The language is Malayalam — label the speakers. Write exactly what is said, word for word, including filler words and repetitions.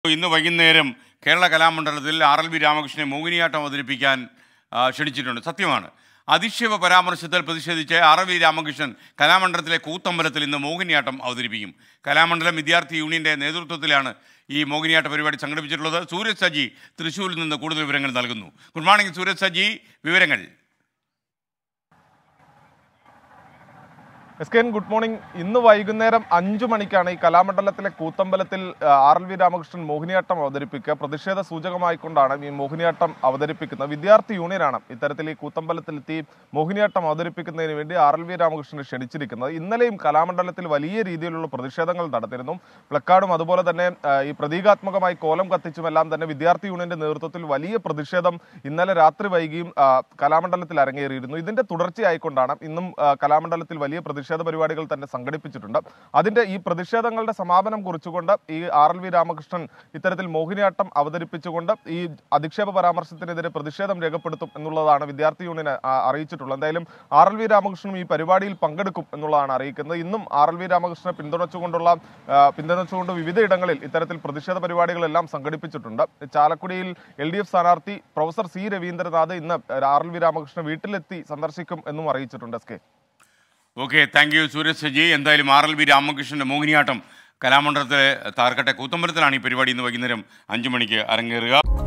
Speaker 1: ഇന്ന് വൈകുന്നേരം കേരള കലാമണ്ഡലത്തിൽ ആർ എൽ വി രാമകൃഷ്ണനെ മോഹിനിയാട്ടം അവതരിപ്പിക്കാൻ ക്ഷണിച്ചിട്ടുണ്ട്. സത്യമാണ്. അധിക്ഷേപ പരാമർശത്തിൽ പ്രതിഷേധിച്ച് ആർ എൽ വി രാമകൃഷ്ണൻ കലാമണ്ഡലത്തിലെ കൂത്തമ്പലത്തിൽ ഇന്ന് മോഹിനിയാട്ടം അവതരിപ്പിക്കും. കലാമണ്ഡലം വിദ്യാർത്ഥി യൂണിയൻ്റെ നേതൃത്വത്തിലാണ് ഈ മോഹിനിയാട്ട പരിപാടി സംഘടിപ്പിച്ചിട്ടുള്ളത്. സൂരജ് സജി തൃശ്ശൂരിൽ നിന്ന് കൂടുതൽ വിവരങ്ങൾ നൽകുന്നു. ഗുഡ് മോർണിംഗ് സൂരജ് സജി, വിവരങ്ങൾ.
Speaker 2: S K N, good morning. ഇന്ന് വൈകുന്നേരം അഞ്ചു മണിക്കാണ് ഈ കലാമണ്ഡലത്തിലെ കൂത്തമ്പലത്തിൽ R L V Ramakrishnan Mohiniyattam അവതരിപ്പിക്കുക. പ്രതിഷേധ സൂചകമായിക്കൊണ്ടാണ് ഈ മോഹിനിയാട്ടം അവതരിപ്പിക്കുന്നത്. വിദ്യാർത്ഥി യൂണിയനാണ് ഇത്തരത്തിൽ ഈ കൂത്തമ്പലത്തിലെത്തി മോഹിനിയാട്ടം അവതരിപ്പിക്കുന്നതിന് വേണ്ടി ആർ എൽ വി രാമകൃഷ്ണനെ ക്ഷണിച്ചിരിക്കുന്നത്. ഇന്നലെയും കലാമണ്ഡലത്തിൽ വലിയ രീതിയിലുള്ള പ്രതിഷേധങ്ങൾ നടത്തിയിരുന്നു. പ്ലക്കാർഡും അതുപോലെ തന്നെ ഈ പ്രതീകാത്മകമായി കോലം കത്തിച്ചുമെല്ലാം തന്നെ വിദ്യാർത്ഥി യൂണിയന്റെ നേതൃത്വത്തിൽ വലിയ പ്രതിഷേധം ഇന്നലെ രാത്രി വൈകിയും കലാമണ്ഡലത്തിൽ അരങ്ങേറിയിരുന്നു. ഇതിന്റെ തുടർച്ചയായിക്കൊണ്ടാണ് ഇന്നും കലാമണ്ഡലത്തിൽ വലിയ പ്രതിഷേധ പരിപാടികൾ തന്നെ സംഘടിപ്പിച്ചിട്ടുണ്ട്. അതിന്റെ ഈ പ്രതിഷേധങ്ങളുടെ സമാപനം കുറിച്ചുകൊണ്ട് ഈ ആർ എൽ വി രാമകൃഷ്ണൻ ഇത്തരത്തിൽ മോഹിനിയാട്ടം അവതരിപ്പിച്ചുകൊണ്ട് ഈ അധിക്ഷേപ പരാമർശത്തിനെതിരെ പ്രതിഷേധം രേഖപ്പെടുത്തും എന്നുള്ളതാണ് വിദ്യാർത്ഥി യൂണിയൻ അറിയിച്ചിട്ടുള്ളത്. എന്തായാലും ആർ എൽ വി രാമകൃഷ്ണൻ ഈ പരിപാടിയിൽ പങ്കെടുക്കും എന്നുള്ളതാണ് അറിയിക്കുന്നത്. ഇന്നും ആർ എൽ വി രാമകൃഷ്ണനെ പിന്തുണച്ചുകൊണ്ടുള്ള പിന്തുണച്ചുകൊണ്ട് വിവിധയിടങ്ങളിൽ ഇത്തരത്തിൽ പ്രതിഷേധ പരിപാടികളെല്ലാം സംഘടിപ്പിച്ചിട്ടുണ്ട്. ചാലക്കുടിയിൽ എൽ ഡി എഫ് സ്ഥാനാർത്ഥി പ്രൊഫസർ സി രവീന്ദ്രനാഥ് ഇന്ന് ആർ എൽ വി രാമകൃഷ്ണൻ വീട്ടിലെത്തി സന്ദർശിക്കും എന്നും അറിയിച്ചിട്ടുണ്ട്. S K
Speaker 1: okay, thank you Sooraj Saji. എന്തായാലും ആർ എൽ വി രാമകൃഷ്ണൻ്റെ മോഹിനിയാട്ടം കലാമണ്ഡലത്തിലെ താർക്കട്ടെ കൂത്തമ്പലത്തിലാണ് ഈ പരിപാടി ഇന്ന് വൈകുന്നേരം അഞ്ചു മണിക്ക് അരങ്ങേറുക.